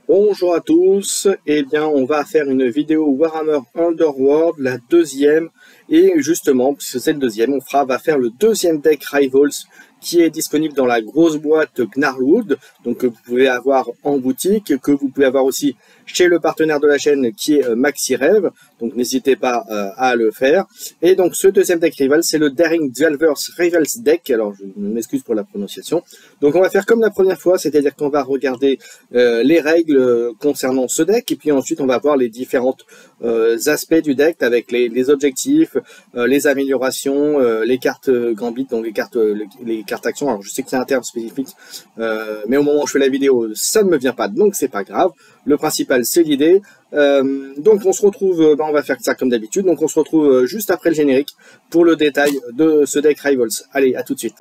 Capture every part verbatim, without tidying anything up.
Bonjour à tous, eh bien on va faire une vidéo Warhammer Underworld, la deuxième, et justement, puisque c'est le deuxième, on fera, va faire le deuxième deck Rivals qui est disponible dans la grosse boîte Gnarlwood, donc que vous pouvez avoir en boutique, que vous pouvez avoir aussi chez le partenaire de la chaîne qui est Maxi-Rêve, donc n'hésitez pas euh, à le faire. Et donc ce deuxième deck rival, c'est le Daring Dwellers Rivals Deck, alors je m'excuse pour la prononciation. Donc on va faire comme la première fois, c'est-à-dire qu'on va regarder euh, les règles concernant ce deck, et puis ensuite on va voir les différents euh, aspects du deck avec les, les objectifs, euh, les améliorations, euh, les cartes Gambit, donc les cartes, les, les cartes actions. Alors je sais que c'est un terme spécifique, euh, mais au moment où je fais la vidéo, ça ne me vient pas, donc c'est pas grave. Le principal, c'est l'idée. Euh, donc on se retrouve, bah on va faire ça comme d'habitude, donc on se retrouve juste après le générique pour le détail de ce deck Rivals. Allez, à tout de suite.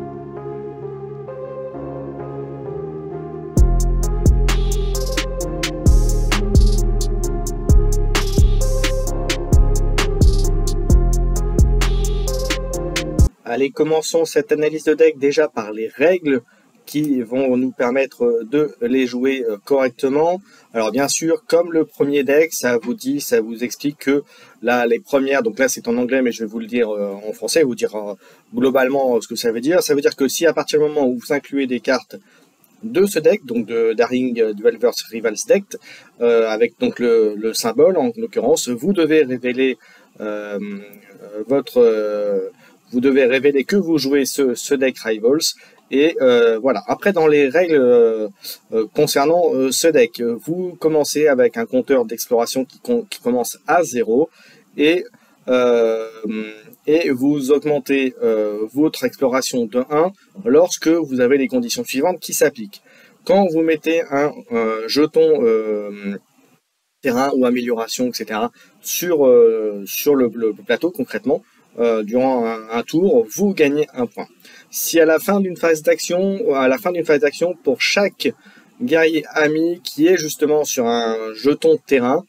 Allez, commençons cette analyse de deck déjà par les règles qui vont nous permettre de les jouer correctement. Alors bien sûr, comme le premier deck, ça vous dit, ça vous explique que là, les premières, donc là c'est en anglais, mais je vais vous le dire en français, vous dire globalement ce que ça veut dire. Ça veut dire que si à partir du moment où vous incluez des cartes de ce deck, donc de Daring Dwellers Rivals Deck, euh, avec donc le, le symbole en l'occurrence, vous devez révéler euh, votre... Euh, vous devez révéler que vous jouez ce, ce deck Rivals. Et euh, voilà. Après, dans les règles euh, euh, concernant euh, ce deck, vous commencez avec un compteur d'exploration qui, qui commence à zéro et, euh, et vous augmentez euh, votre exploration de un lorsque vous avez les conditions suivantes qui s'appliquent. Quand vous mettez un, un jeton euh, terrain ou amélioration, et cetera sur, euh, sur le, le plateau concrètement, euh, durant un, un tour, vous gagnez un point. Si à la fin d'une phase d'action, à la fin d'une phase d'action, pour chaque guerrier ami qui est justement sur un jeton terrain,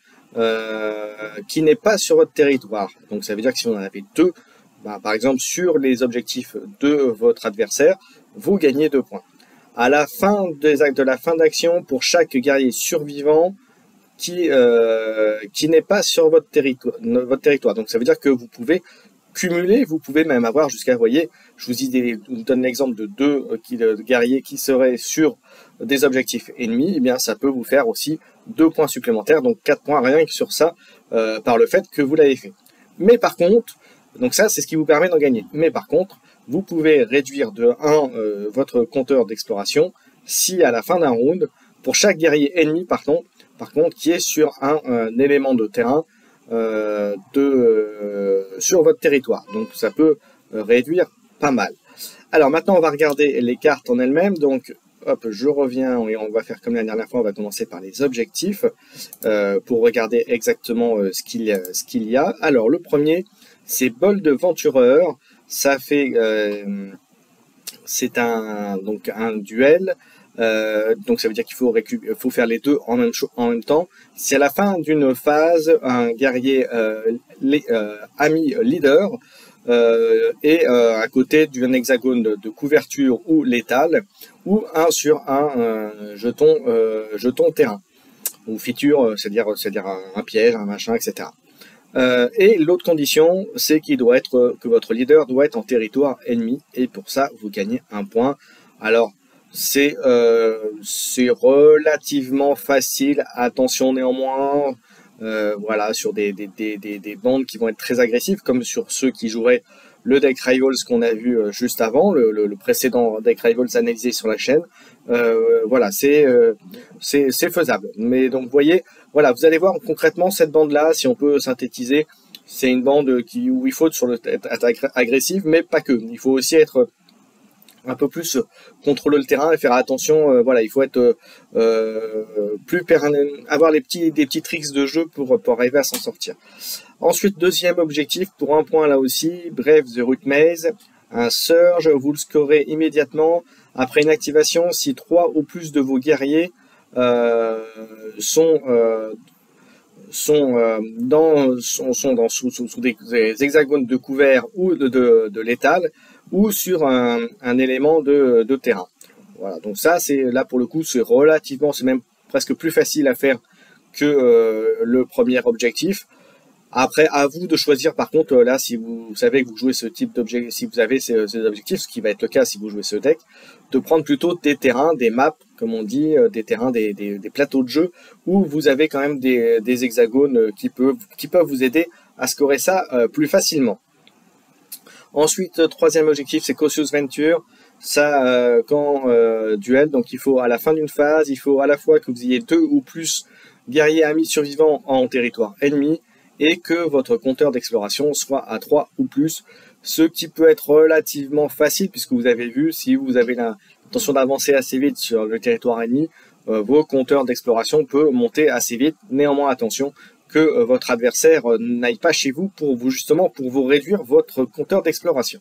euh, qui n'est pas sur votre territoire, donc ça veut dire que si vous en avez deux, bah, par exemple sur les objectifs de votre adversaire, vous gagnez deux points. À la fin des actes de la fin d'action, pour chaque guerrier survivant qui, euh, qui n'est pas sur votre territoire, votre territoire, donc ça veut dire que vous pouvez cumuler, vous pouvez même avoir jusqu'à, vous voyez, je vous, dis, je vous donne l'exemple de deux euh, guerriers qui seraient sur des objectifs ennemis, et eh bien ça peut vous faire aussi deux points supplémentaires, donc quatre points rien que sur ça, euh, par le fait que vous l'avez fait. Mais par contre, donc ça c'est ce qui vous permet d'en gagner, mais par contre, vous pouvez réduire de un euh, votre compteur d'exploration si à la fin d'un round, pour chaque guerrier ennemi, pardon, par contre, qui est sur un, un élément de terrain, Euh, de, euh, sur votre territoire. Donc ça peut euh, réduire pas mal. Alors maintenant on va regarder les cartes en elles-mêmes. Donc hop, je reviens et on va faire comme la dernière fois, on va commencer par les objectifs euh, pour regarder exactement euh, ce qu'il ce qu'il y a. Alors le premier, c'est Bol de Ventureur. Ça fait euh, c'est un donc un duel. Euh, donc ça veut dire qu'il faut, faut faire les deux en même, en même temps. Si à la fin d'une phase, un guerrier euh, les, euh, ami leader euh, est euh, à côté d'un hexagone de, de couverture ou létal, ou un sur un euh, jeton, euh, jeton terrain, ou feature, c'est-à-dire c'est-à-dire un, un piège, un machin, et cetera. Euh, et l'autre condition, c'est qu'il doit être que votre leader doit être en territoire ennemi, et pour ça vous gagnez un point. Alors c'est euh, c'est relativement facile, attention néanmoins, euh, voilà, sur des, des, des, des, des bandes qui vont être très agressives, comme sur ceux qui joueraient le deck Rivals qu'on a vu juste avant, le, le, le précédent deck Rivals analysé sur la chaîne. Euh, voilà, c'est euh, c'est faisable. Mais donc vous voyez, voilà, vous allez voir concrètement cette bande-là, si on peut synthétiser, c'est une bande qui, où il faut être sur le être agressive, mais pas que. Il faut aussi être un peu plus contrôler le terrain et faire attention, euh, voilà, il faut être euh, plus avoir les petits, des petits tricks de jeu pour, pour arriver à s'en sortir. Ensuite, deuxième objectif, pour un point là aussi, Brave the Root Maze, un surge, vous le scorez immédiatement après une activation si trois ou plus de vos guerriers euh, sont, euh, sont, euh, dans, sont, sont dans, sous, sous, sous des, des hexagones de couvert ou de, de, de létal, ou sur un, un élément de, de terrain. Voilà, donc ça, c'est là pour le coup, c'est relativement, c'est même presque plus facile à faire que euh, le premier objectif. Après, à vous de choisir, par contre, là, si vous savez que vous jouez ce type d'objectif, si vous avez ces, ces objectifs, ce qui va être le cas si vous jouez ce deck, de prendre plutôt des terrains, des maps, comme on dit, des terrains, des, des, des plateaux de jeu, où vous avez quand même des, des hexagones qui peuvent, qui peuvent vous aider à scorer ça euh, plus facilement. Ensuite, troisième objectif, c'est Cautious Venture. Ça, euh, quand euh, duel, donc il faut à la fin d'une phase, il faut à la fois que vous ayez deux ou plus guerriers amis survivants en territoire ennemi, et que votre compteur d'exploration soit à trois ou plus, ce qui peut être relativement facile, puisque vous avez vu, si vous avez l'intention d'avancer assez vite sur le territoire ennemi, euh, vos compteurs d'exploration peuvent monter assez vite. Néanmoins, attention que euh, votre adversaire euh, n'aille pas chez vous pour vous justement pour vous réduire votre compteur d'exploration.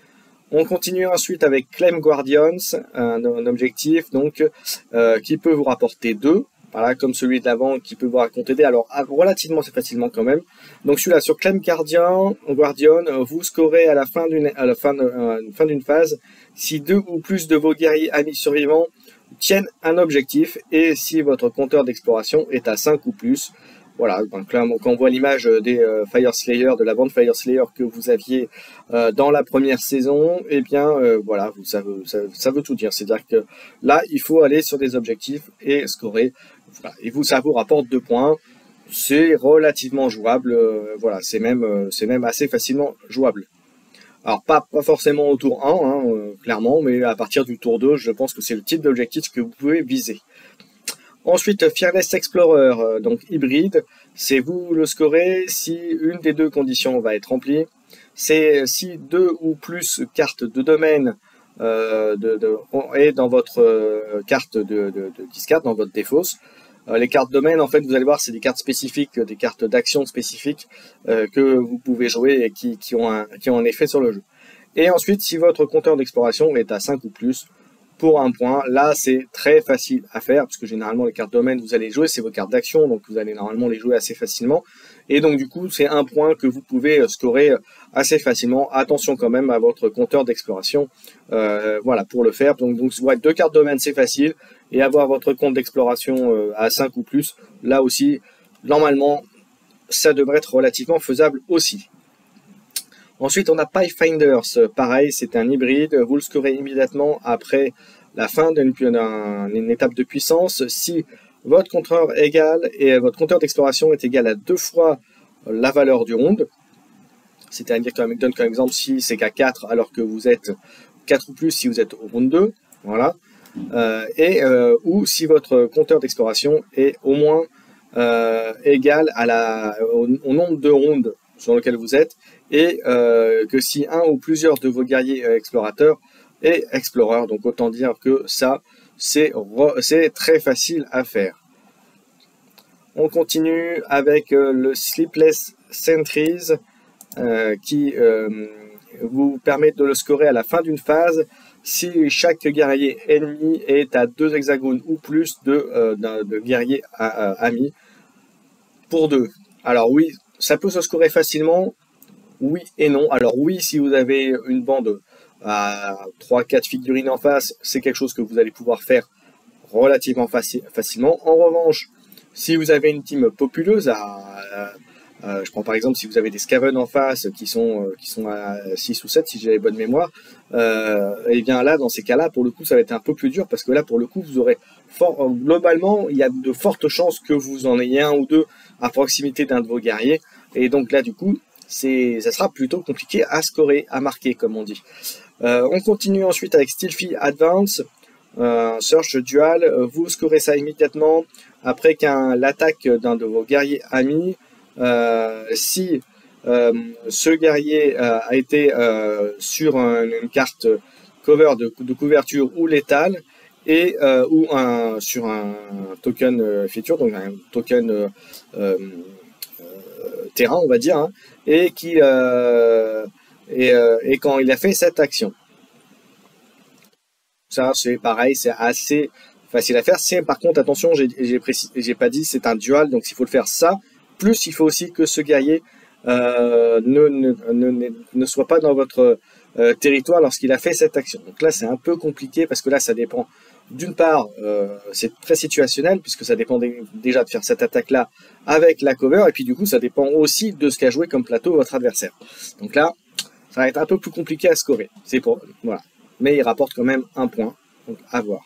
On continue ensuite avec Claim Guardians, un, un objectif donc euh, qui peut vous rapporter deux. Voilà, comme celui de l'avant qui peut vous raconter des, alors relativement facilement quand même. Donc celui-là sur Claim Guardian, Guardian, vous scorez à la fin d'une à la fin de, euh, fin d'une phase si deux ou plus de vos guerriers amis survivants tiennent un objectif et si votre compteur d'exploration est à cinq ou plus. Voilà, donc là, quand on voit l'image des euh, Fire Slayer, de la bande Fire Slayer que vous aviez euh, dans la première saison, eh bien, euh, voilà, vous, ça, veut, ça, ça veut tout dire. C'est-à-dire que là, il faut aller sur des objectifs et scorer. Voilà. Et vous, ça vous rapporte deux points. C'est relativement jouable. Euh, voilà, c'est même, euh, c'est même assez facilement jouable. Alors, pas, pas forcément au tour un, hein, euh, clairement, mais à partir du tour deux, je pense que c'est le type d'objectif que vous pouvez viser. Ensuite, Fearless Explorer, euh, donc hybride, c'est vous le scorez si une des deux conditions va être remplie. C'est si deux ou plus cartes de domaine euh, de, de, est dans votre euh, carte de, de, de discard, dans votre défausse. Euh, les cartes domaine, en fait, vous allez voir, c'est des cartes spécifiques, des cartes d'action spécifiques euh, que vous pouvez jouer et qui, qui, ont un, qui ont un effet sur le jeu. Et ensuite, si votre compteur d'exploration est à cinq ou plus, pour un point, là c'est très facile à faire, parce que généralement les cartes domaine vous allez jouer, c'est vos cartes d'action, donc vous allez normalement les jouer assez facilement, et donc du coup c'est un point que vous pouvez scorer assez facilement. Attention quand même à votre compteur d'exploration, euh, voilà, pour le faire. Donc, donc ouais, deux cartes domaine c'est facile, et avoir votre compte d'exploration euh, à cinq ou plus, là aussi, normalement, ça devrait être relativement faisable aussi. Ensuite, on a Pathfinders, pareil, c'est un hybride, vous le scorez immédiatement après la fin d'une une étape de puissance. Si votre compteur égal et votre compteur d'exploration est égal à deux fois la valeur du round, c'est-à-dire comme donne comme exemple si c'est qu'à quatre alors que vous êtes quatre ou plus si vous êtes au round deux, voilà, euh, et euh, ou si votre compteur d'exploration est au moins euh, égal à la, au, au nombre de rounds sur lequel vous êtes, et euh, que si un ou plusieurs de vos guerriers euh, explorateurs est explorer, donc autant dire que ça, c'est très facile à faire. On continue avec euh, le Sleepless Sentries, euh, qui euh, vous permet de le scorer à la fin d'une phase, si chaque guerrier ennemi est à deux hexagones ou plus de, euh, de guerriers euh, amis, pour deux. Alors oui, ça peut se scorer facilement, oui et non. Alors oui, si vous avez une bande à trois quatre figurines en face, c'est quelque chose que vous allez pouvoir faire relativement faci facilement. En revanche, si vous avez une team populeuse, à, à, à, je prends par exemple si vous avez des Skaven en face qui sont, euh, qui sont à six ou sept, si j'ai la bonne mémoire, euh, et bien là, dans ces cas-là, pour le coup, ça va être un peu plus dur, parce que là, pour le coup, vous aurez fort, globalement, il y a de fortes chances que vous en ayez un ou deux à proximité d'un de vos guerriers, et donc là, du coup, ça sera plutôt compliqué à scorer, à marquer, comme on dit. Euh, on continue ensuite avec Stealthy Advance, euh, Search Dual. Vous scorez ça immédiatement après qu'un l'attaque d'un de vos guerriers amis, euh, si euh, ce guerrier euh, a été euh, sur un, une carte cover de, de couverture ou létale, et euh, ou un, sur un token euh, feature, donc un token euh, euh, terrain, on va dire, hein, et, qui, euh, et, euh, et quand il a fait cette action. Ça, c'est pareil, c'est assez facile à faire. C'est par contre, attention, j'ai pas dit, c'est un dual, donc il faut le faire ça. Plus, il faut aussi que ce guerrier euh, ne, ne, ne, ne soit pas dans votre euh, territoire lorsqu'il a fait cette action. Donc là, c'est un peu compliqué parce que là, ça dépend. D'une part, euh, c'est très situationnel puisque ça dépend déjà de faire cette attaque-là avec la cover, et puis du coup, ça dépend aussi de ce qu'a joué comme plateau votre adversaire. Donc là, ça va être un peu plus compliqué à scorer. C'est pour voilà, mais il rapporte quand même un point. Donc à voir.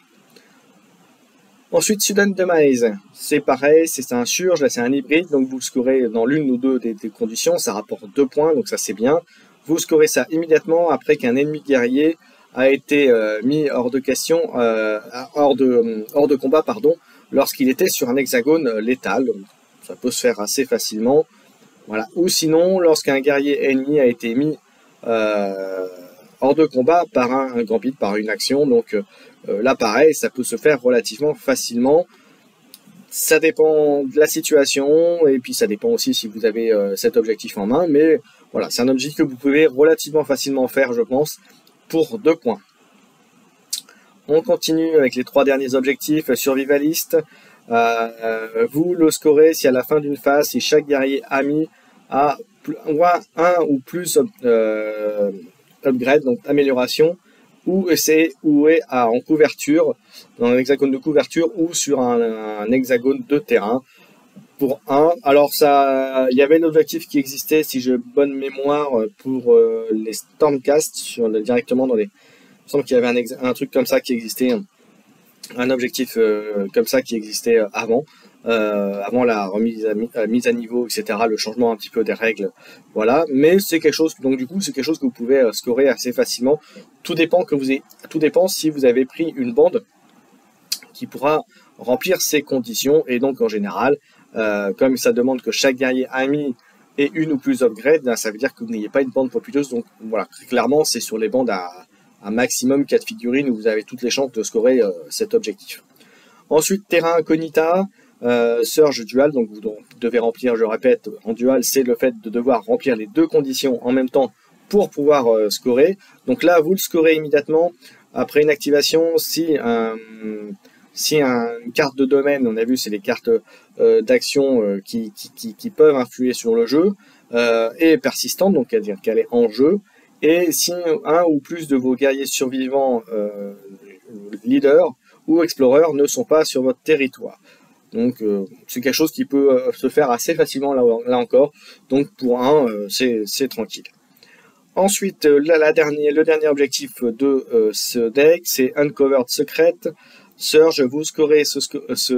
Ensuite, Sudden Demise, c'est pareil, c'est un surge, là c'est un hybride, donc vous scorez dans l'une ou deux des, des conditions, ça rapporte deux points, donc ça c'est bien. Vous scorez ça immédiatement après qu'un ennemi guerrier a été euh, mis hors de question, euh, hors, de, hors de combat, pardon, lorsqu'il était sur un hexagone létal. Donc, ça peut se faire assez facilement. Voilà. Ou sinon, lorsqu'un guerrier ennemi a été mis euh, hors de combat par un, un gambit, par une action. Donc euh, là, pareil, ça peut se faire relativement facilement. Ça dépend de la situation, et puis ça dépend aussi si vous avez euh, cet objectif en main. Mais voilà, c'est un objectif que vous pouvez relativement facilement faire, je pense, pour deux points. On continue avec les trois derniers objectifs survivalistes. Euh, euh, vous le scorez si à la fin d'une phase, si chaque guerrier ami a un ou plus euh, upgrade, donc amélioration, ou c'est ou est à, en couverture, dans un hexagone de couverture ou sur un, un hexagone de terrain. Pour un, alors ça, il y avait l'objectif qui existait, si j'ai bonne mémoire, pour euh, les Stormcast, sur, directement dans les... Il me semble qu'il y avait un, un truc comme ça qui existait, un, un objectif euh, comme ça qui existait avant, euh, avant la remise à, à, mise à niveau, et cetera, le changement un petit peu des règles, voilà. Mais c'est quelque chose, donc du coup, c'est quelque chose que vous pouvez euh, scorer assez facilement. Tout dépend que vous ayez, tout dépend si vous avez pris une bande qui pourra remplir ces conditions, et donc en général, Euh, comme ça demande que chaque guerrier ami ait une ou plus upgrades, ça veut dire que vous n'ayez pas une bande populeuse. Donc voilà, clairement, c'est sur les bandes à, à maximum quatre figurines où vous avez toutes les chances de scorer euh, cet objectif. Ensuite, terrain incognita, euh, surge dual, donc vous devez remplir, je répète, en dual, c'est le fait de devoir remplir les deux conditions en même temps pour pouvoir euh, scorer. Donc là, vous le scorez immédiatement après une activation si un... Euh, Si un, une carte de domaine, on a vu, c'est les cartes euh, d'action euh, qui, qui, qui, qui peuvent influer sur le jeu, euh, est persistante, donc c'est-à-dire qu'elle est en jeu, et si un ou plus de vos guerriers survivants, euh, leaders ou explorers, ne sont pas sur votre territoire. Donc euh, c'est quelque chose qui peut euh, se faire assez facilement là, là encore, donc pour un, euh, c'est tranquille. Ensuite, la, la dernière, le dernier objectif de euh, ce deck, c'est Uncovered Secret. Surge, vous scorez ce, ce,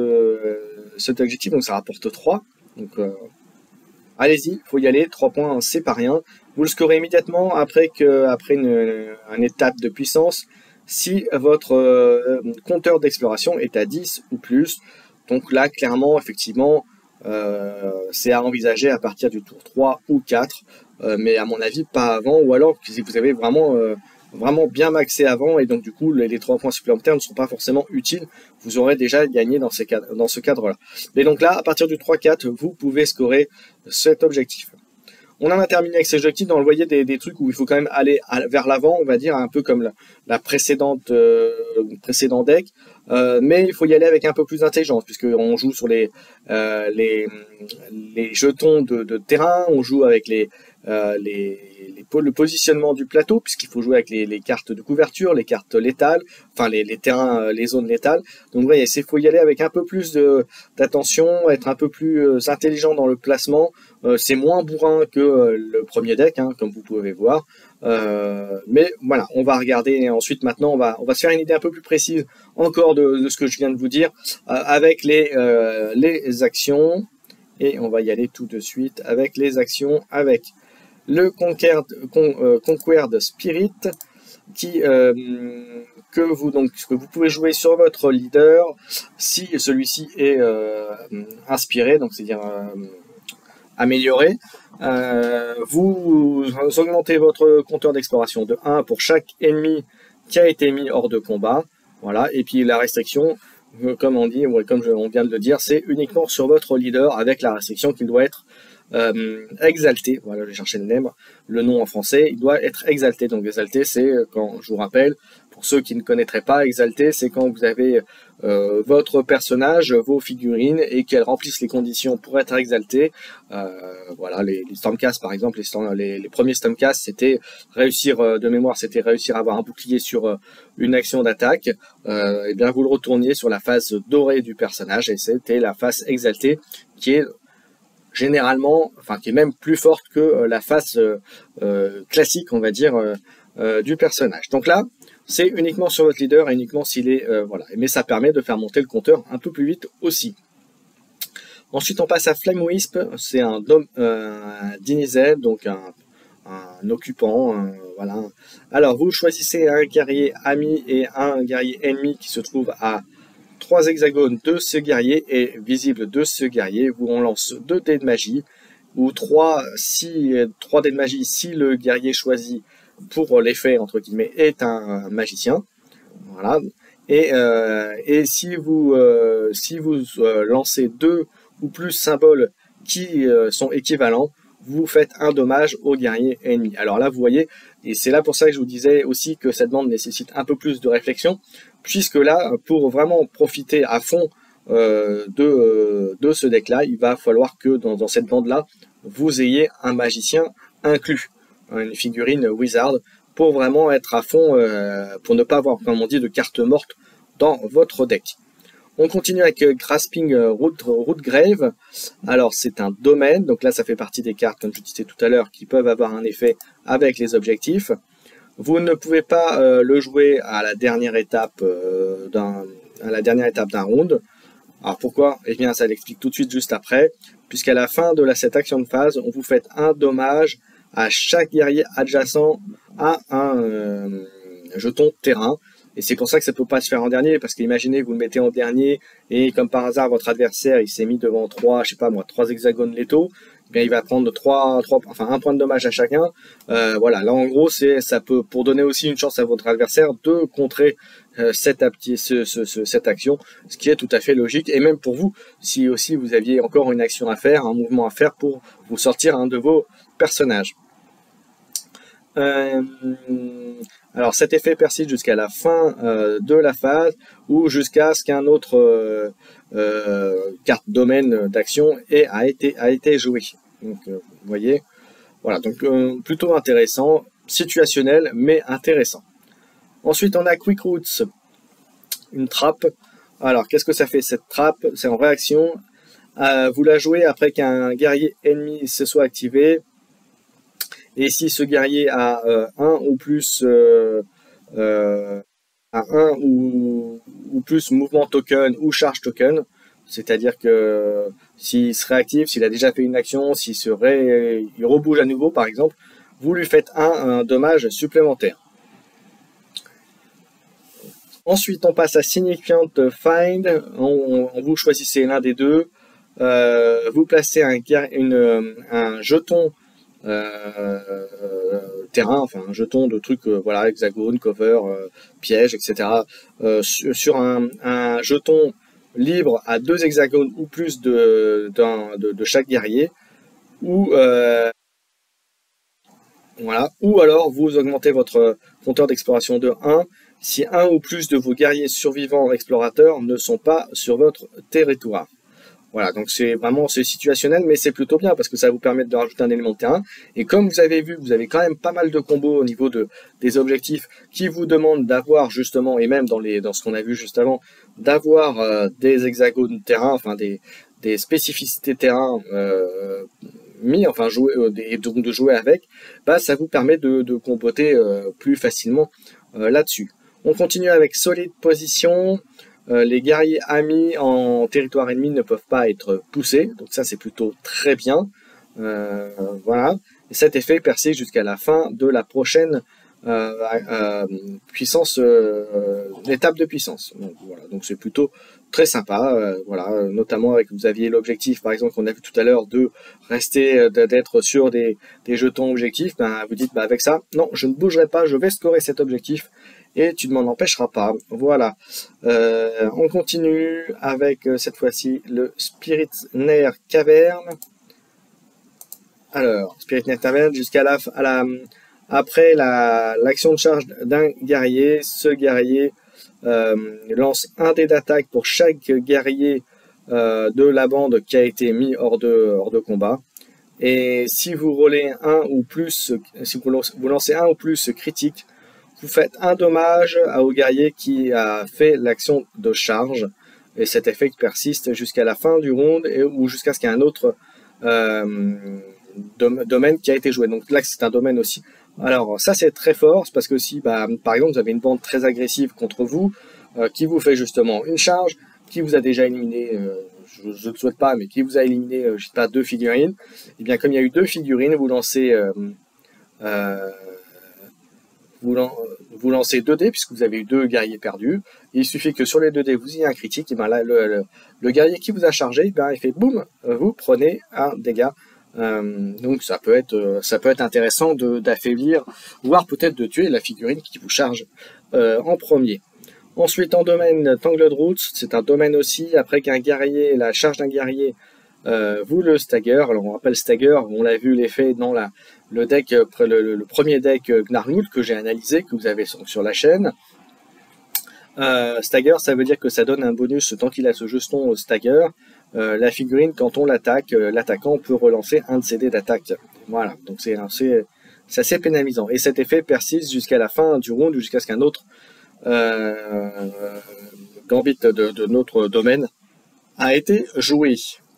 cet objectif, donc ça rapporte trois. Donc euh, allez-y, il faut y aller, trois points, c'est pas rien. Vous le scorez immédiatement après, que, après une, une étape de puissance, si votre euh, compteur d'exploration est à dix ou plus. Donc là, clairement, effectivement, euh, c'est à envisager à partir du tour trois ou quatre, euh, mais à mon avis, pas avant, ou alors si vous avez vraiment... Euh, vraiment bien maxé avant, et donc du coup les, les trois points supplémentaires ne sont pas forcément utiles, vous aurez déjà gagné dans, ces cadres, dans ce cadre là. Mais donc là, à partir du trois quatre, vous pouvez scorer cet objectif. On en a terminé avec ces objectifs. Dans le voyez des, des trucs où il faut quand même aller à, vers l'avant, on va dire, un peu comme la, la précédente euh, précédent deck, euh, mais il faut y aller avec un peu plus d'intelligence, puisqu'on joue sur les, euh, les, les jetons de, de terrain, on joue avec les Euh, les, les, le positionnement du plateau, puisqu'il faut jouer avec les, les cartes de couverture, les cartes létales, enfin les, les terrains, les zones létales. Donc ouais, il faut y aller avec un peu plus d'attention, être un peu plus euh, intelligent dans le placement. Euh, c'est moins bourrin que euh, le premier deck, hein, comme vous pouvez voir. Euh, mais voilà, on va regarder ensuite. Maintenant, on va, on va se faire une idée un peu plus précise encore de, de ce que je viens de vous dire, euh, avec les, euh, les actions. Et on va y aller tout de suite avec les actions, avec le Conquered, Con, euh, Conquered Spirit, qui, euh, que, vous, donc, que vous pouvez jouer sur votre leader si celui-ci est euh, inspiré, donc c'est-à-dire euh, amélioré. Euh, vous augmentez votre compteur d'exploration de un pour chaque ennemi qui a été mis hors de combat. Voilà. Et puis la restriction, comme on dit, ouais, comme je, on vient de le dire, c'est uniquement sur votre leader, avec la restriction qu'il doit être euh, exalté. Voilà, je vais chercher le nom, le nom en français. Il doit être exalté. Donc exalté, c'est quand, je vous rappelle, pour ceux qui ne connaîtraient pas, exalté, c'est quand vous avez euh, votre personnage, vos figurines, et qu'elles remplissent les conditions pour être exaltées. Euh, voilà, les, les Stormcast, par exemple, les, les, les premiers Stormcast, c'était réussir, euh, de mémoire, c'était réussir à avoir un bouclier sur euh, une action d'attaque. Euh, et bien, vous le retourniez sur la face dorée du personnage, et c'était la face exaltée, qui est généralement, enfin qui est même plus forte que euh, la face euh, euh, classique, on va dire, euh, euh, du personnage. Donc là, c'est uniquement sur votre leader et uniquement s'il est, euh, voilà. Mais ça permet de faire monter le compteur un peu plus vite aussi. Ensuite, on passe à Flame Wisp, c'est un, euh, un Dinizet, donc un, un occupant, un, voilà. Alors, vous choisissez un guerrier ami et un guerrier ennemi qui se trouve à trois hexagones de ce guerrier et visible de ce guerrier. Vous on lance deux dés de magie ou trois, si, trois dés de magie si le guerrier choisi pour l'effet entre guillemets est un magicien. Voilà. Et, euh, et si vous, euh, si vous euh, lancez deux ou plus symboles qui euh, sont équivalents, vous faites un dommage au guerrier ennemi. Alors là, vous voyez, et c'est là pour ça que je vous disais aussi que cette bande nécessite un peu plus de réflexion, puisque là, pour vraiment profiter à fond euh, de, euh, de ce deck-là, il va falloir que dans, dans cette bande-là, vous ayez un magicien inclus, une figurine wizard, pour vraiment être à fond, euh, pour ne pas avoir, comme on dit, de cartes mortes dans votre deck. On continue avec euh, Grasping Root, Rootgrave. Alors c'est un domaine, donc là ça fait partie des cartes, comme je disais tout à l'heure, qui peuvent avoir un effet avec les objectifs. Vous ne pouvez pas euh, le jouer à la dernière étape euh, d'un à la dernière étape d'un round. Alors pourquoi? Eh bien ça l'explique tout de suite juste après, puisqu'à la fin de la, cette action de phase, on vous fait un dommage à chaque guerrier adjacent à un euh, jeton terrain. Et c'est pour ça que ça ne peut pas se faire en dernier, parce qu'imaginez, vous le mettez en dernier, et comme par hasard, votre adversaire, il s'est mis devant trois, je sais pas moi, trois hexagones létaux, eh bien il va prendre trois, trois, enfin un point de dommage à chacun. Euh, voilà, là en gros, c'est, ça peut, pour donner aussi une chance à votre adversaire de contrer euh, cette, ce, ce, ce, cette action, ce qui est tout à fait logique, et même pour vous, si aussi vous aviez encore une action à faire, un mouvement à faire pour vous sortir un de vos personnages. Euh, alors cet effet persiste jusqu'à la fin euh, de la phase ou jusqu'à ce qu'un autre euh, euh, carte domaine d'action a été, a été joué. Donc euh, vous voyez, voilà, donc euh, plutôt intéressant, situationnel mais intéressant. Ensuite on a Quick Roots, une trappe. Alors qu'est-ce que ça fait cette trappe? C'est en réaction. Euh, vous la jouez après qu'un guerrier ennemi se soit activé. Et si ce guerrier a euh, un ou plus euh, euh, a un ou, ou plus mouvement token ou charge token, c'est-à-dire que s'il se réactive, s'il a déjà fait une action, s'il se ré, il rebouge à nouveau par exemple, vous lui faites un, un dommage supplémentaire. Ensuite, on passe à Significant Find. On, on, vous choisissez l'un des deux. Euh, vous placez un, une, un jeton Euh, euh, terrain, enfin un jeton de trucs, euh, voilà, hexagone, cover, euh, piège, et cetera. Euh, sur, sur un, un jeton libre à deux hexagones ou plus de, de, de chaque guerrier, ou euh, voilà, ou alors vous augmentez votre compteur d'exploration de un si un ou plus de vos guerriers survivants explorateurs ne sont pas sur votre territoire. Voilà, donc c'est vraiment c'est situationnel, mais c'est plutôt bien parce que ça vous permet de rajouter un élément de terrain. Et comme vous avez vu, vous avez quand même pas mal de combos au niveau de, des objectifs qui vous demandent d'avoir justement, et même dans, les, dans ce qu'on a vu juste avant, d'avoir euh, des hexagones terrain, enfin des, des spécificités terrain euh, mis, enfin jouer, euh, et donc de jouer avec, bah, ça vous permet de, de compoter euh, plus facilement euh, là-dessus. On continue avec Solid Position. Euh, les guerriers amis en territoire ennemi ne peuvent pas être poussés, donc ça c'est plutôt très bien. Euh, voilà. Et cet effet persiste jusqu'à la fin de la prochaine euh, euh, puissance, euh, étape de puissance. Donc voilà, donc c'est plutôt très sympa. Euh, voilà, notamment avec vous aviez l'objectif, par exemple, qu'on a vu tout à l'heure, de rester, d'être sur des, des jetons objectifs. Ben vous dites, bah avec ça, non, je ne bougerai pas, je vais scorer cet objectif. Et tu ne m'en empêcheras pas. Voilà. Euh, on continue avec euh, cette fois-ci le Spirit Nair Caverne. Alors, Spirit n'intervient jusqu'à la, à la, après l'action la, de charge d'un guerrier. Ce guerrier euh, lance un dé d'attaque pour chaque guerrier euh, de la bande qui a été mis hors de, hors de combat. Et si vous roulez un ou plus, si vous lancez, vous lancez un ou plus critique, vous faites un dommage au guerrier qui a fait l'action de charge. Et cet effet persiste jusqu'à la fin du round et, ou jusqu'à ce qu'il y ait un autre euh, domaine qui a été joué. Donc là, c'est un domaine aussi. Alors ça, c'est très fort, c'est parce que si, bah, par exemple, vous avez une bande très agressive contre vous, euh, qui vous fait justement une charge, qui vous a déjà éliminé, euh, je ne le souhaite pas, mais qui vous a éliminé, euh, je sais pas, deux figurines, et bien comme il y a eu deux figurines, vous lancez... Euh, euh, Vous, lan vous lancez deux dés puisque vous avez eu deux guerriers perdus. Et il suffit que sur les deux dés vous ayez un critique. Et ben là, le, le, le guerrier qui vous a chargé, ben il fait boum, vous prenez un dégât. Euh, donc ça peut être, ça peut être intéressant d'affaiblir, voire peut-être de tuer la figurine qui vous charge euh, en premier. Ensuite, en domaine Tangled Roots, c'est un domaine aussi. Après qu'un guerrier, la charge d'un guerrier, euh, vous le stagger. Alors on rappelle stagger, on l'a vu l'effet dans la le deck, le, le premier deck Gnarlmood que j'ai analysé, que vous avez sur, sur la chaîne. Euh, stagger, ça veut dire que ça donne un bonus tant qu'il a ce jeton stagger. Euh, la figurine, quand on l'attaque, euh, l'attaquant peut relancer un de ses dés d'attaque. Voilà, donc c'est assez, assez pénalisant. Et cet effet persiste jusqu'à la fin du round, jusqu'à ce qu'un autre euh, gambit de, de notre domaine a été joué.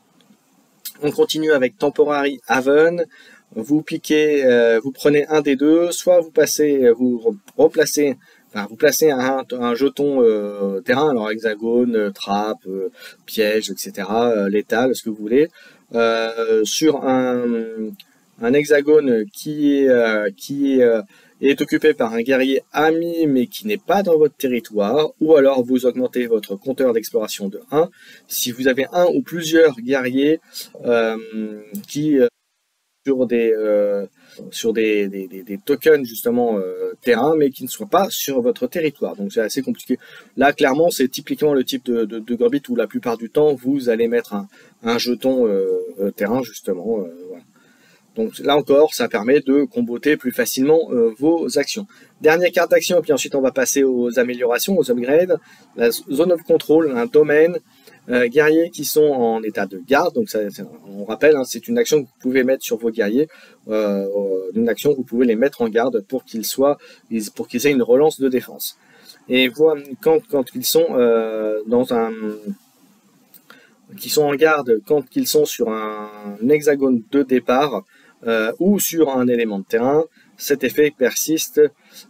On continue avec Temporary Haven. Vous piquez, euh, vous prenez un des deux, soit vous passez, vous replacez, enfin vous placez un, un jeton euh, terrain, alors hexagone, euh, trappe, euh, piège, et cetera, euh, létal, ce que vous voulez, euh, sur un, un hexagone qui est, euh, qui est, euh, est occupé par un guerrier ami mais qui n'est pas dans votre territoire, ou alors vous augmentez votre compteur d'exploration de un. Si vous avez un ou plusieurs guerriers euh, qui sur des euh, sur des, des, des, des tokens justement euh, terrain mais qui ne soient pas sur votre territoire, donc c'est assez compliqué. Là clairement c'est typiquement le type de, de, de gambit où la plupart du temps vous allez mettre un, un jeton euh, euh, terrain justement, euh, voilà. Donc là encore ça permet de comboter plus facilement euh, vos actions. Dernière carte d'action, puis ensuite on va passer aux améliorations, aux upgrades. La zone of control, un domaine. Euh, guerriers qui sont en état de garde, donc ça, on rappelle, hein, c'est une action que vous pouvez mettre sur vos guerriers, euh, une action que vous pouvez les mettre en garde pour qu'ils soient, pour qu'ils aient une relance de défense. Et voilà, quand, quand ils sont euh, dans un, qui sont en garde, quand ils sont sur un hexagone de départ euh, ou sur un élément de terrain, cet effet persiste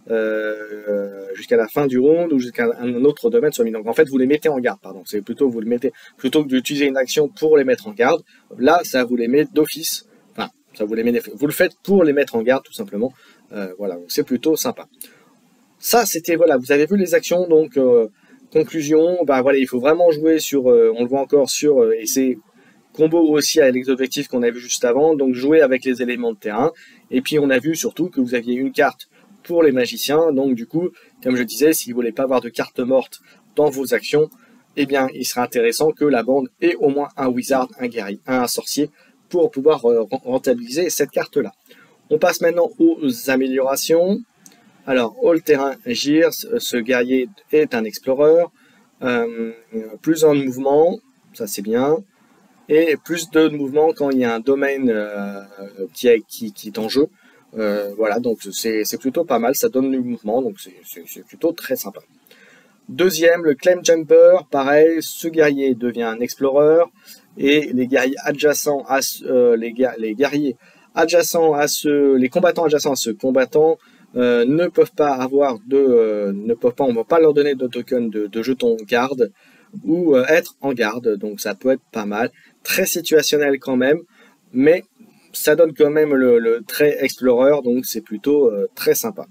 euh, jusqu'à la fin du round ou jusqu'à un autre domaine soit mis. Donc en fait, vous les mettez en garde, pardon. C'est plutôt vous le mettez plutôt que d'utiliser une action pour les mettre en garde. Là, ça vous les met d'office. Enfin, ça vous les met. Vous le faites pour les mettre en garde, tout simplement. Euh, voilà, c'est plutôt sympa. Ça, c'était voilà. Vous avez vu les actions. Donc euh, conclusion. Ben voilà, il faut vraiment jouer sur. Euh, on le voit encore sur euh, et c'est combo aussi avec les objectifs qu'on a vu juste avant, donc jouer avec les éléments de terrain. Et puis on a vu surtout que vous aviez une carte pour les magiciens, donc du coup, comme je disais, si vous voulez pas avoir de carte morte dans vos actions, eh bien il sera intéressant que la bande ait au moins un wizard, un guerrier, un sorcier, pour pouvoir rentabiliser cette carte-là. On passe maintenant aux améliorations. Alors, all terrain Gears, ce guerrier est un explorer, euh, plus un mouvement, ça c'est bien. Et plus de mouvement quand il y a un domaine euh, qui, est, qui, qui est en jeu. Euh, voilà, donc c'est plutôt pas mal, ça donne du mouvement, donc c'est plutôt très sympa. Deuxième, le Claim Jumper, pareil, ce guerrier devient un explorer, et les guerriers adjacents à ce, euh, les, les guerriers adjacents à ce, les combattants adjacents à ce combattant euh, ne peuvent pas avoir de, euh, ne peuvent pas, on ne va pas leur donner de token de, de jetons garde, ou euh, être en garde, donc ça peut être pas mal, très situationnel quand même, mais ça donne quand même le, le trait explorer, donc c'est plutôt euh, très sympa.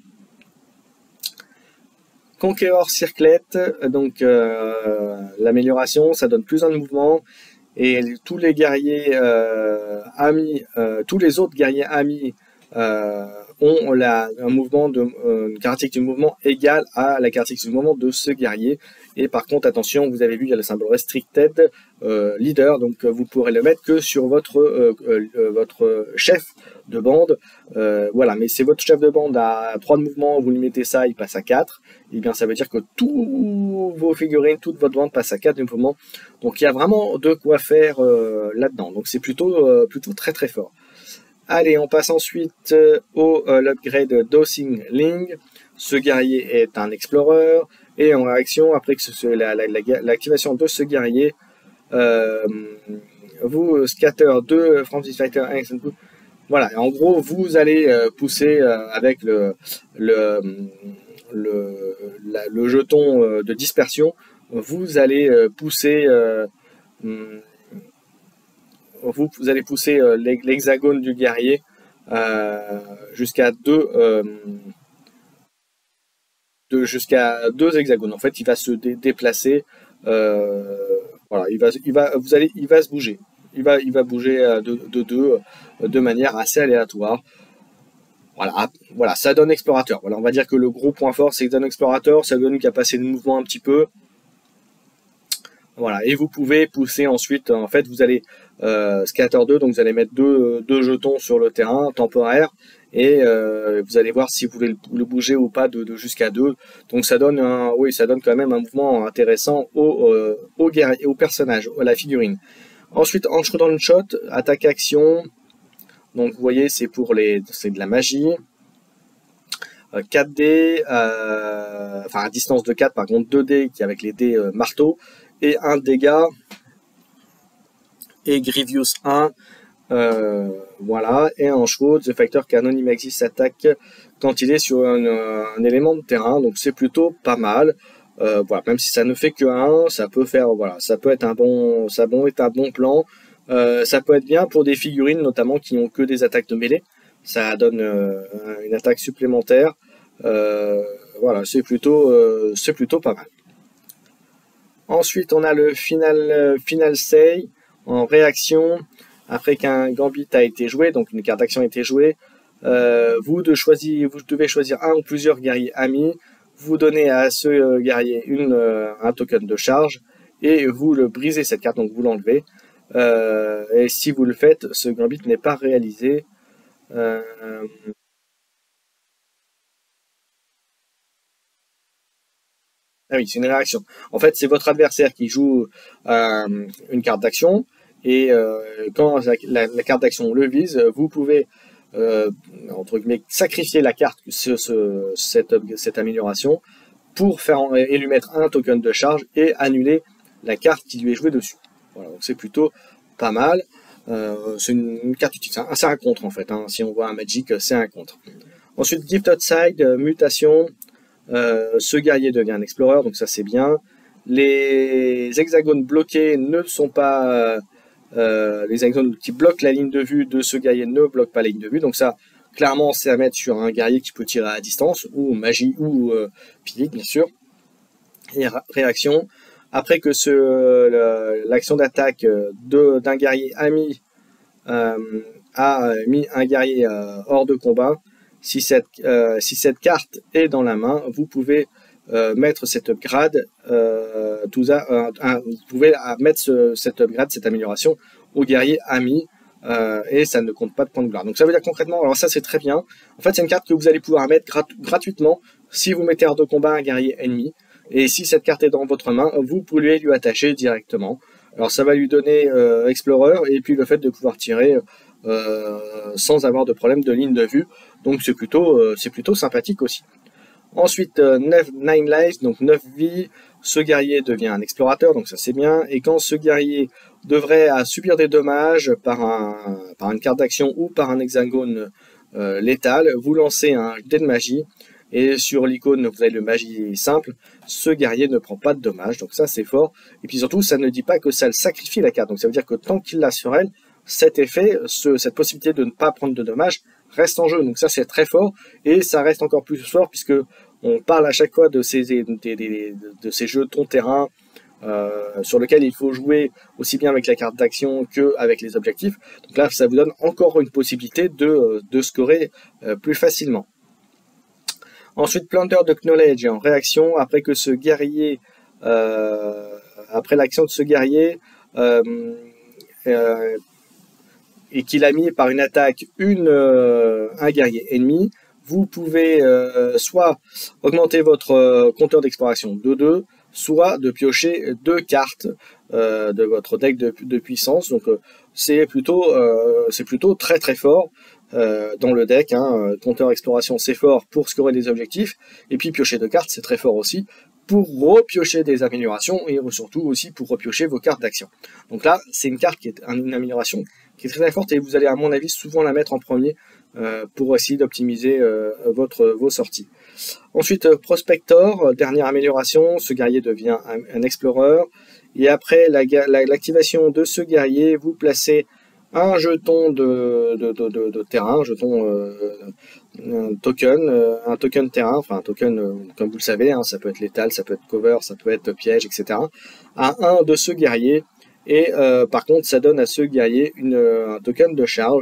Conqueror Circlet, donc euh, l'amélioration, ça donne plus un de mouvement, et tous les guerriers euh, amis, euh, tous les autres guerriers amis euh, ont la, un mouvement de, euh, une caractéristique du mouvement égale à la caractéristique du mouvement de ce guerrier. Et par contre, attention, vous avez vu, il y a le symbole restricted euh, leader, donc vous pourrez le mettre que sur votre, euh, euh, votre chef de bande. Euh, voilà, mais c'est votre chef de bande à trois de mouvement, vous lui mettez ça, il passe à quatre. Et bien ça veut dire que tous vos figurines, toute votre bande passe à quatre de mouvement. Donc il y a vraiment de quoi faire euh, là-dedans. Donc c'est plutôt, euh, plutôt très très fort. Allez, on passe ensuite euh, au euh, l'upgrade Dosing Ling. Ce guerrier est un explorer. Et en réaction, après que ce, la, la, la, l'activation de ce guerrier, euh, vous scatter deux Francis Fighter un. Voilà, en gros, vous allez euh, pousser euh, avec le, le, le, la, le jeton euh, de dispersion, vous allez euh, pousser, euh, vous, vous allez pousser euh, l'hexagone du guerrier euh, jusqu'à deux. Euh, de jusqu'à deux hexagones. En fait, il va se dé déplacer. Euh, voilà, il va, il va, vous allez, il va se bouger. Il va, il va bouger de, de deux de manière assez aléatoire. Voilà, voilà, ça donne explorateur. Voilà, on va dire que le gros point fort, c'est que donne explorateur, ça donne une capacité de mouvement un petit peu. Voilà, et vous pouvez pousser ensuite. En fait, vous allez euh, scatter deux, donc vous allez mettre deux, deux jetons sur le terrain temporaire. Et euh, vous allez voir si vous voulez le bouger ou pas de, de jusqu'à deux. Donc ça donne un, oui, ça donne quand même un mouvement intéressant au, euh, au, guerrier, au personnage, à la figurine. Ensuite, en shot shot, attaque action. Donc vous voyez, c'est pour les, c'est de la magie. Euh, quatre dés, euh, enfin à distance de quatre, par contre deux dés qui avec les dés euh, marteau et un dégât et Grievous un. Euh, voilà, et en chevaux, The Fighter Cannon Imaxis attaque quand il est sur un, un élément de terrain, donc c'est plutôt pas mal. Euh, voilà, même si ça ne fait que un, ça peut faire, voilà, ça peut être un bon, ça peut être un bon plan. Euh, ça peut être bien pour des figurines notamment qui ont que des attaques de mêlée. Ça donne euh, une attaque supplémentaire. Euh, voilà, c'est plutôt, euh, c'est plutôt pas mal. Ensuite, on a le final, final say en réaction. Après qu'un gambit a été joué, donc une carte d'action a été jouée, euh, vous, de choisir, vous devez choisir un ou plusieurs guerriers amis, vous donnez à ce euh, guerrier une, euh, un token de charge, et vous le brisez cette carte, donc vous l'enlevez. Euh, et si vous le faites, ce gambit n'est pas réalisé. Euh, ah oui, c'est une réaction. En fait, c'est votre adversaire qui joue euh, une carte d'action. Et euh, quand la, la, la carte d'action le vise, vous pouvez euh, entre guillemets sacrifier la carte, ce, ce, cette, cette amélioration, pour faire et lui mettre un token de charge et annuler la carte qui lui est jouée dessus. Voilà, donc c'est plutôt pas mal. Euh, c'est une, une carte utile. C'est un, un contre en fait. Hein. Si on voit un Magic, c'est un contre. Ensuite, Gifted Side, euh, mutation. Euh, ce guerrier devient un explorer, donc ça c'est bien. Les hexagones bloqués ne sont pas Euh, les hexagones qui bloquent la ligne de vue de ce guerrier ne bloquent pas la ligne de vue. Donc ça, clairement, c'est à mettre sur un guerrier qui peut tirer à distance, ou magie, ou euh, physique, bien sûr. Et réaction. Après que ce l'action d'attaque d'un guerrier ami euh, a mis un guerrier euh, hors de combat, si cette, euh, si cette carte est dans la main, vous pouvez Euh, mettre cette upgrade, euh, tout ça, euh, un, vous pouvez mettre ce, cette upgrade, cette amélioration au guerrier ami, euh, et ça ne compte pas de points de gloire. Donc ça veut dire concrètement, alors ça c'est très bien, en fait c'est une carte que vous allez pouvoir mettre grat gratuitement si vous mettez hors de combat un guerrier ennemi, et si cette carte est dans votre main, vous pouvez lui attacher directement. Alors ça va lui donner euh, Explorer, et puis le fait de pouvoir tirer euh, sans avoir de problème de ligne de vue, donc c'est plutôt, euh, c'est plutôt sympathique aussi. Ensuite, euh, neuf lives, donc neuf vies, ce guerrier devient un explorateur, donc ça c'est bien. Et quand ce guerrier devrait à subir des dommages par, un, par une carte d'action ou par un hexagone euh, létal, vous lancez un dé de magie. Et sur l'icône, vous avez le magie simple, ce guerrier ne prend pas de dommages, donc ça c'est fort. Et puis surtout, ça ne dit pas que ça le sacrifie la carte, donc ça veut dire que tant qu'il l'a sur elle, cet effet, ce, cette possibilité de ne pas prendre de dommages, reste en jeu. Donc ça c'est très fort, et ça reste encore plus fort puisque on parle à chaque fois de ces, de, de, de ces jetons terrain euh, sur lequel il faut jouer aussi bien avec la carte d'action que avec les objectifs. Donc là, ça vous donne encore une possibilité de, de scorer euh, plus facilement. Ensuite, Planter de Knowledge est en réaction après que ce guerrier, euh, après l'action de ce guerrier, euh, euh, et qu'il a mis par une attaque une, euh, un guerrier ennemi, vous pouvez euh, soit augmenter votre euh, compteur d'exploration de deux, soit de piocher deux cartes euh, de votre deck de, de puissance. Donc euh, c'est plutôt, euh, c'est plutôt très très fort euh, dans le deck. Hein. Compteur exploration c'est fort pour scorer des objectifs, et puis piocher deux cartes c'est très fort aussi pour repiocher des améliorations et surtout aussi pour repiocher vos cartes d'action. Donc là c'est une carte qui est une amélioration qui est très très forte et vous allez à mon avis souvent la mettre en premier euh, pour essayer d'optimiser euh, votre vos sorties. Ensuite euh, Prospector, euh, dernière amélioration, ce guerrier devient un, un explorer et après l'activation la, la, de ce guerrier vous placez un jeton de, de, de, de, de terrain, un jeton euh, un token, euh, un token terrain, enfin un token euh, comme vous le savez, hein, ça peut être létal, ça peut être cover, ça peut être piège, et cetera. À un de ce guerrier. Et euh, par contre, ça donne à ce guerrier une, un token de charge.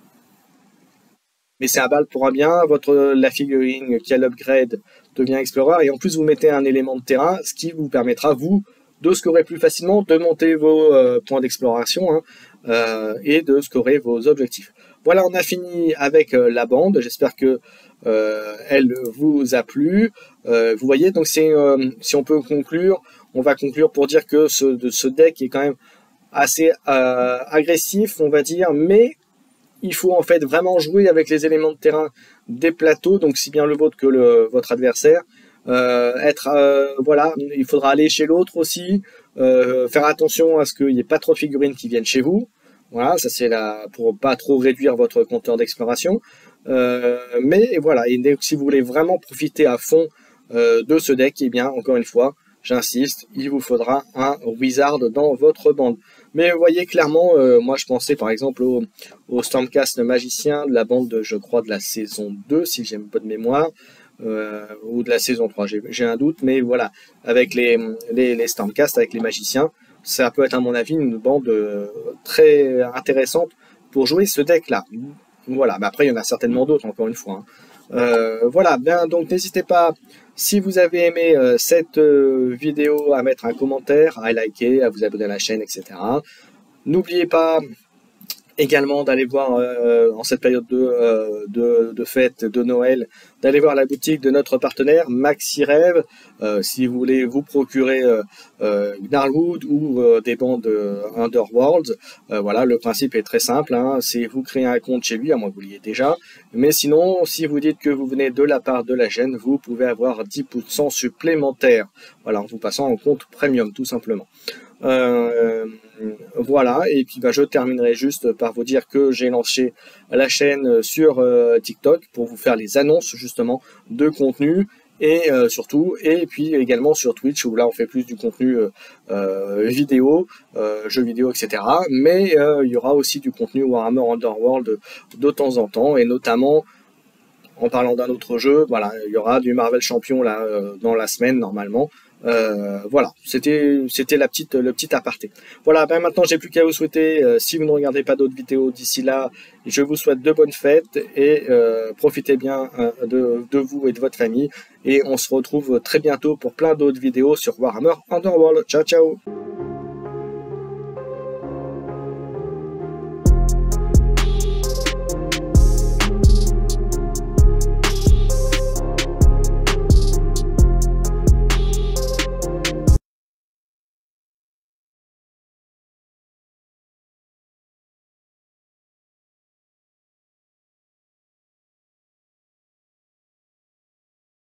Mais c'est un balle pour un bien. Votre, la figurine qui a l'upgrade devient Explorer. Et en plus, vous mettez un élément de terrain, ce qui vous permettra, vous, de scorer plus facilement, de monter vos euh, points d'exploration hein, euh, et de scorer vos objectifs. Voilà, on a fini avec euh, la bande. J'espère que euh, elle vous a plu. Euh, vous voyez, donc c'est euh, si on peut conclure, on va conclure pour dire que ce, de, ce deck est quand même assez euh, agressif, on va dire, mais il faut en fait vraiment jouer avec les éléments de terrain des plateaux, donc si bien le vôtre que le, votre adversaire. Euh, être, euh, voilà, il faudra aller chez l'autre aussi, euh, faire attention à ce qu'il n'y ait pas trop de figurines qui viennent chez vous. Voilà, ça c'est là pour pas trop réduire votre compteur d'exploration. Euh, mais voilà, et si vous voulez vraiment profiter à fond euh, de ce deck, et eh bien encore une fois, j'insiste, il vous faudra un wizard dans votre bande. Mais vous voyez clairement, euh, moi je pensais par exemple au, au Stormcast magicien de la bande, de, je crois, de la saison deux, si j'ai pas de mémoire, euh, ou de la saison trois, j'ai un doute, mais voilà, avec les, les, les Stormcast, avec les magiciens, ça peut être à mon avis une bande euh, très intéressante pour jouer ce deck-là. Voilà, mais après il y en a certainement d'autres, encore une fois. Hein. Euh, voilà, bien, donc n'hésitez pas, si vous avez aimé euh, cette euh, vidéo, à mettre un commentaire, à liker, à vous abonner à la chaîne, et cetera. N'oubliez pas également d'aller voir, euh, en cette période de, euh, de, de fête de Noël, d'aller voir la boutique de notre partenaire MaxiRêve, euh, si vous voulez vous procurer euh, euh, Gnarlwood ou euh, des bandes euh, Underworlds. Euh, voilà, le principe est très simple, hein, c'est vous créez un compte chez lui, à moins que vous l'ayez déjà, mais sinon, si vous dites que vous venez de la part de la chaîne, vous pouvez avoir dix pour cent supplémentaire, voilà, en vous passant en compte premium, tout simplement. Euh, voilà, et puis bah, je terminerai juste par vous dire que j'ai lancé la chaîne sur euh, TikTok pour vous faire les annonces justement de contenu et euh, surtout, et puis également sur Twitch où là on fait plus du contenu euh, euh, vidéo, euh, jeux vidéo, et cetera. Mais euh, il y aura aussi du contenu Warhammer Underworld de, de temps en temps, et notamment en parlant d'un autre jeu, voilà, il y aura du Marvel Champion là euh, dans la semaine normalement. Euh, voilà, c'était c'était la petite le petit aparté. Voilà, ben maintenant j'ai plus qu'à vous souhaiter, euh, si vous ne regardez pas d'autres vidéos d'ici là, je vous souhaite de bonnes fêtes et euh, profitez bien euh, de, de vous et de votre famille. Et on se retrouve très bientôt pour plein d'autres vidéos sur Warhammer Underworld. Ciao ciao.